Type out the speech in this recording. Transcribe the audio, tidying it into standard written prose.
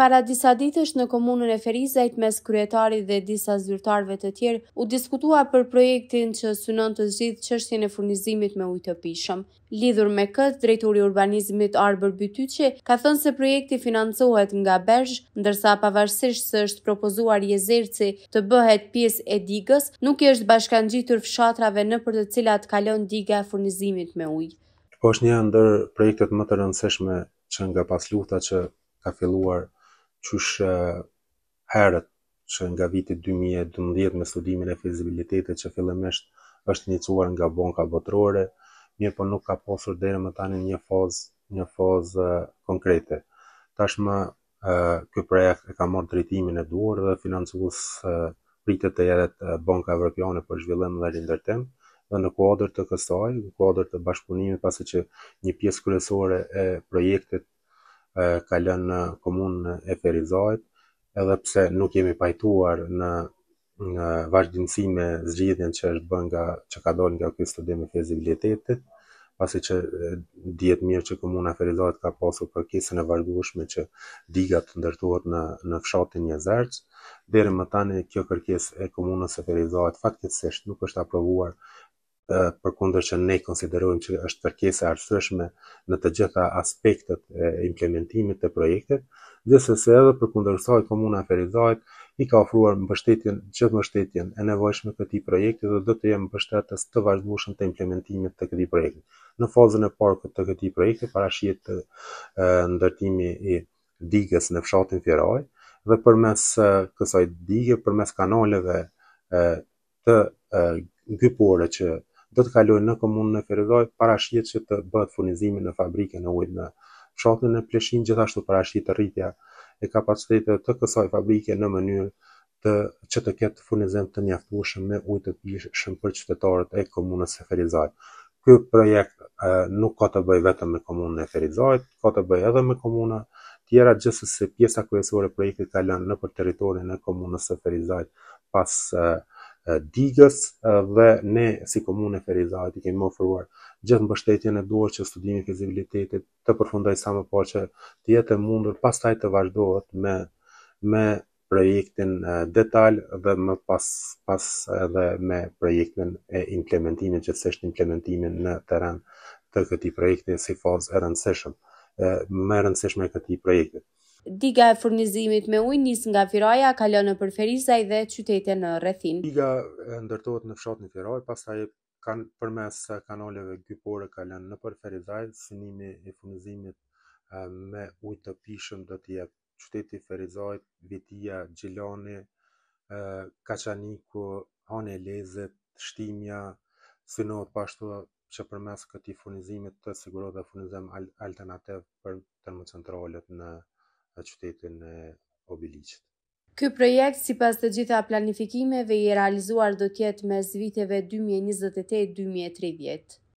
Para disa ditësh në komunën e Ferizajt mes kryetarit dhe disa zyrtarëve të tjerë u diskutua për projektin që synon të zgjidhë çështjen e furnizimit me ujë të pijshëm. Lidhur me këtë, drejtori i urbanizmit Arbër Bytyçi ka thënë se projekti financohet nga Berzh, ndërsa pavarësisht se është propozuar Jezerci të bëhet pjesë e digës, nuk i është bashkangjitur fshatrave nëpër të cilat kalon diga e furnizimit me ujë. Po është një ndër projektet më të rëndësishme që nga pas luhta që ka filluar qysh herët që nga viti 2012 me studimin e fezibilitetit që fillimisht është iniciuar nga Banka Botërore, mirë po nuk ka pasur deri më tani një fazë konkrete. Tashmë ky projekt e ka marrë drejtimin e duhur dhe financues pritet të jetë Banka Evropiane për zhvillim dhe rindërtim. Dhe në kuadër të kësaj, në kuadër të bashkëpunimit, pasi që një pjesë kryesore e projektit ka lënë në komunën e Ferizajt, edhe pse nuk jemi pajtuar në vazhdimsi me zgjidhjen që është bën që ka dalë nga ky studim i fezibilitetit, pasi që dihet mirë që komuna e Ferizajt ka pasur kërkesën e vazhdueshme që diga të ndërtohet në fshatin Jezerc. Deri më tani kjo kërkesë e komunës së Ferizajt fatkeqësisht nuk është aprovuar, përkundër që ne konsiderojmë që është kërkesë e arsyeshme në të gjitha aspektet e implementimit të projektit, gjithsesi edhe përkundër kësaj komuna e Ferizajt i ka ofruar gjithë mbështetjen e nevojshme këtij projekti dhe do të jenë mbështetës të vazhdueshëm të implementimit të këtij projekti. Në fazën e parë të këtij projekti parashihet ndërtimi i digës në fshatin Firaj dhe përmes kësaj dige, përmes kanaleve të gypore që do të kalojnë në komunën e Ferizajt, parashihet që të bëhet furnizimi në fabrikën e ujit në fshatin e Pleshin, gjithashtu parashihet rritja e kapacitetit të kësaj fabrike në mënyrë që të ketë furnizim të mjaftueshëm me ujë të pijshëm për qytetarët e komunës së Ferizajt. Ky projekt nuk ka të bëjë vetëm me komunën e Ferizajt, ka të bëjë edhe me komuna tjera, gjithsesi pjesa kryesore e projektit ka lënë nëpër territorin e komunës së Ferizajt pas digës dhe ne si komunë e Ferizajt i kemi ofruar gjithë mbështetjen e duhur që studimi i fezibilitetit të përfundojë sa më parë që të jetë e mundur pastaj të vazhdohet me projektin detaj dhe më pas edhe me projektin e implementimit, gjithsesi implementimin në terren të këtij projekti si fazë e rëndësishme, më e rëndësishme e këtij projekti. Diga e furnizimit me ujë nis nga Firaja, kalon nëpër Ferizaj dhe qytete në rrethin. Diga ndërtohet në fshatin Firaj, pastaj përmes kanaleve gypore kalon nëpër Ferizaj. Synimi i furnizimit me ujë të pijshëm do të jetë qyteti Ferizajt, Vitia, Gjilani, Kaçaniku, Hani e Lezit, Shtimja. Synohet pashtu që përmes këtij furnizimit të sigurohet dhe furnizim alternativ për termocentralet në qytetin e Obiliqit. Ky projekt, sipas të gjitha planifikimeve, i realizuar do të jetë mes viteve 2028-2030.